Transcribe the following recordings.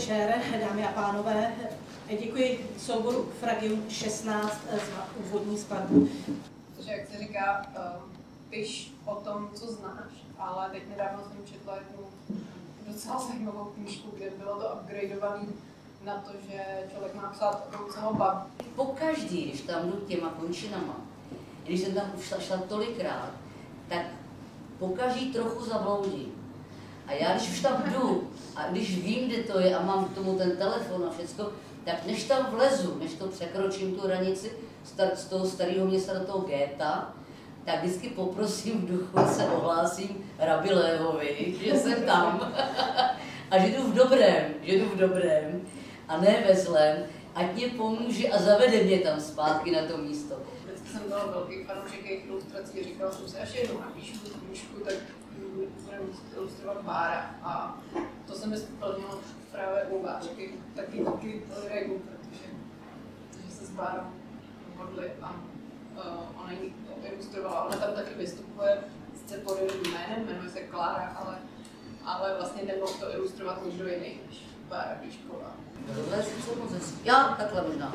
večer, dámy a pánové. Děkuji souboru Fragium 16 za úvodní skladbu. Protože, jak se říká, piš o tom, co znáš, ale teď nedávno jsem četla jednu docela zajímavou knížku, kde bylo to upgradeované na to, že člověk má psát o tom, co ho baví. Pokaždý, když tam jdu těma končinama, když jsem tam už šla tolikrát, tak pokaždý trochu zabloudím. A já, když už tam jdu a když vím, kde to je a mám k tomu ten telefon a všecko, tak než tam vlezu, než to překročím tu hranici z toho starého města do toho Géta, tak vždycky poprosím v duchu, se ohlásím Rabi Lévovi, že jsem tam a že jdu v dobrém a ne ve zlém, ať mě pomůže a zavede mě tam zpátky na to místo. Vždycky jsem byla velký fanoušek jejich ilustrací a říkala jsem si, až jednou napíšu tu knížku, tak budeme ilustrovat Bára. A to se mi splnilo právě u Bářky, taky díky Regu, protože se s Bárou modli a ona ji ilustrovala. Ona tam taky vystupuje sice pod jiným jménem, jmenuje se Klára, ale vlastně nemohl to ilustrovat nikdo jiný než Bára Klíšková. Tohle je sice moc hezký. Já takhle možná.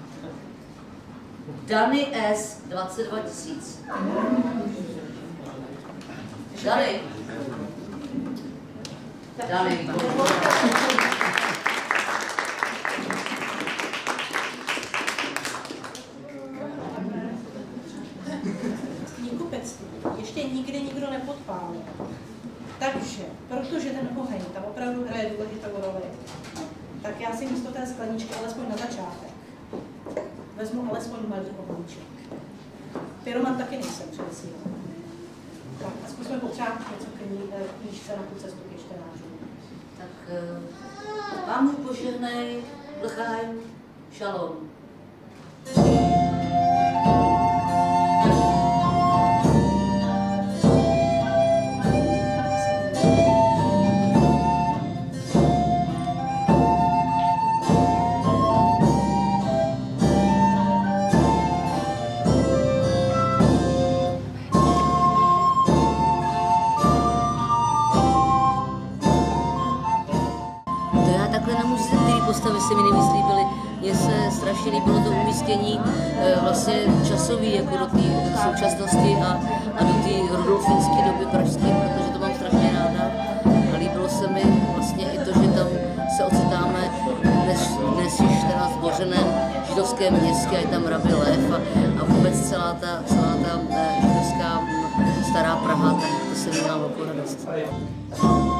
Dany S. 22 000. Dany. Dany. Knihkupectví ještě nikdy nikdo nepodpálil. Takže, protože ten oheň tam opravdu hraje důležitou roli, tak já si místo té skleničky alespoň na začátek vezmu alespoň malý ohníček. Pyroman taky nejsem předesílám. Tak a zkusme popřát něco k knížce na tu cestu ke čtenářům. Tak Pán Bůh požehnej, L'chaim, šalom. Postavy se mi nejvíc líbily. Mně se strašně líbilo to umístění vlastně časový jako do té současnosti a do té rudolfinské doby pražské, protože to mám strašně ráda. A líbilo se mi vlastně i to, že tam se ocitáme dnes již teda zbořeném židovském městě, a je tam Rabi Lev a vůbec celá ta židovská stará Praha, tak to se mi dá velkou radost.